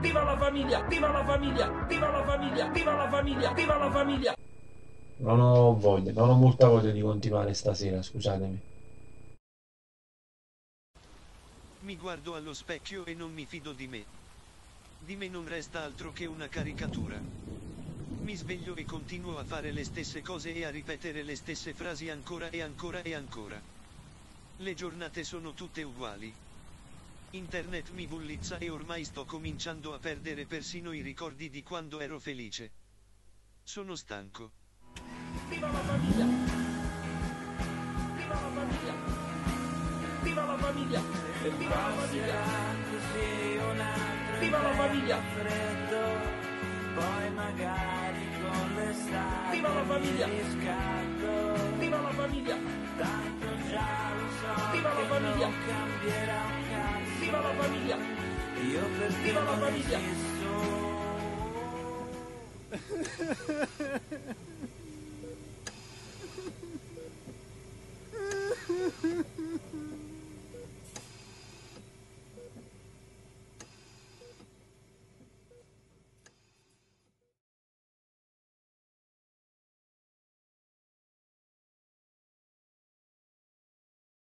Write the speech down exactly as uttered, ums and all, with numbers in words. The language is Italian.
viva la famiglia, viva la famiglia, viva la famiglia, viva la famiglia, viva la famiglia. Non ho voglia, non ho molta voglia di continuare stasera, scusatemi. Mi guardo allo specchio e non mi fido di me. Di me non resta altro che una caricatura. Mi sveglio e continuo a fare le stesse cose e a ripetere le stesse frasi ancora e ancora e ancora. Le giornate sono tutte uguali. Internet mi bullizza e ormai sto cominciando a perdere persino i ricordi di quando ero felice. Sono stanco. Viva la famiglia! Viva la famiglia! Viva la famiglia! Viva la famiglia! Viva la famiglia! Poi magari con l'estate Viva la famiglia! Viva la famiglia! tanto già lo so Viva la che famiglia! non cambierà un cazzo. Viva la famiglia! Io per te Viva la non famiglia! esisto.